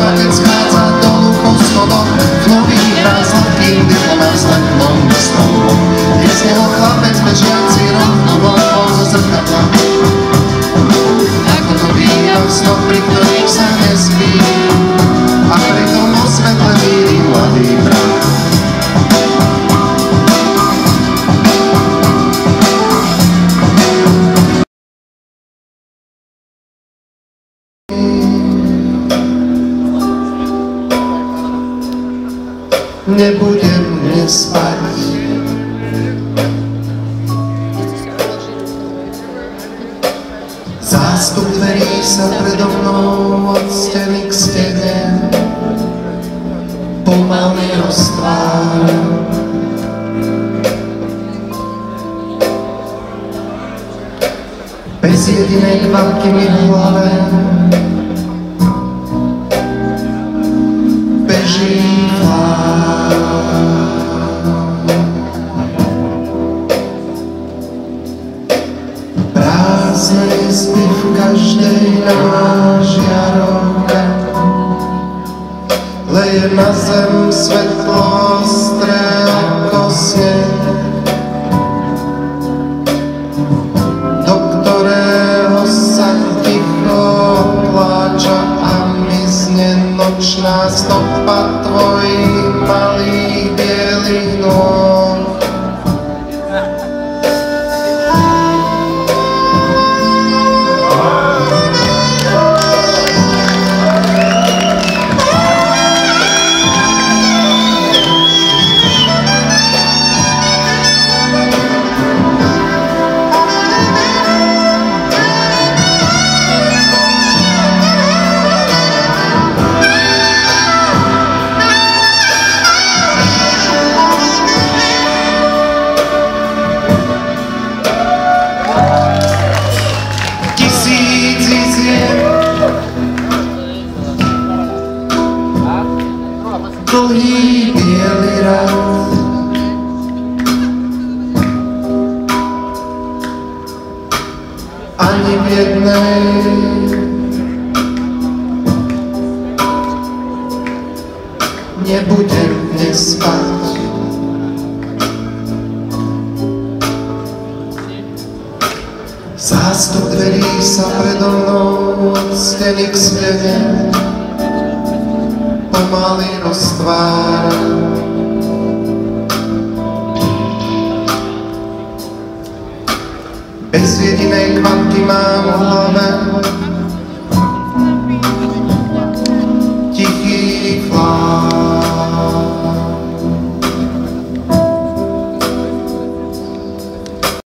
Otec schádza dolu po schodoch, v nových hrách s hladkým dýchom a vzletlom stolom. Je z neho chlapec bežiaci rovno von zo zrkadla. Ako to býva v snoch, pri ktorých sa nespí, a pritom osvetlený mladý brat. Nebudem dnes spať. Zástup dverí sa predo mnou od steny k stene pomaly roztvára. Bez jedinej kvapky mi v hlave beží prázdne izby v každej nážiarovke, leje na zem svetlo ostré ako sneh, do ktorého sa ticho tláča a mizne nočná stopa tvojich malých bielých nôh. Dlhý bielý rad, ani v jednej nebudem dnes spať. Zástup dverí sa predo mnou od steny k stene pomaly roztvára. Bez jedinej kvapky mám v hlave